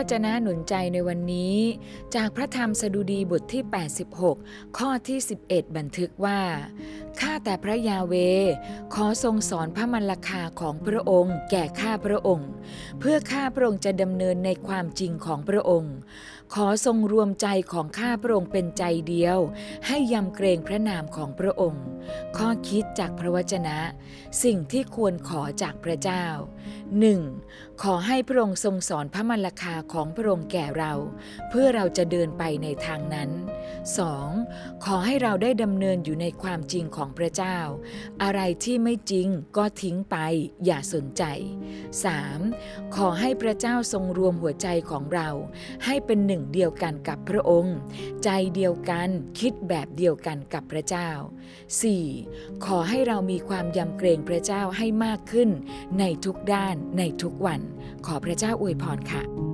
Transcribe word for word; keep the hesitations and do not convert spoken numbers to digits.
จนะหนุนใจในวันนี้จากพระธรรมสดุดีบทที่แปดสิบหกข้อที่สิบเอ็ดบันทึกว่าข้าแต่พระยาเวห์ขอทรงสอนพระมรรคาของพระองค์แก่ข้าพระองค์เพื่อข้าพระองค์จะดำเนินในความจริงของพระองค์ขอทรงรวมใจของข้าพระองค์เป็นใจเดียวให้ยำเกรงพระนามของพระองค์ข้อคิดจากพระวจนะสิ่งที่ควรขอจากพระเจ้า หนึ่ง. ขอให้พระองค์ทรงสอนพระมรรคาของพระองค์แก่เราเพื่อเราจะเดินไปในทางนั้น สอง. ขอให้เราได้ดำเนินอยู่ในความจริงของพระเจ้าอะไรที่ไม่จริงก็ทิ้งไปอย่าสนใจ สาม. ขอให้พระเจ้าทรงรวมหัวใจของเราให้เป็นหนึ่งเดียวกันกับพระองค์ใจเดียวกันคิดแบบเดียวกันกับพระเจ้า สี่. ขอให้เรามีความยำเกรงพระเจ้าให้มากขึ้นในทุกด้านในทุกวันขอพระเจ้าอวยพรค่ะ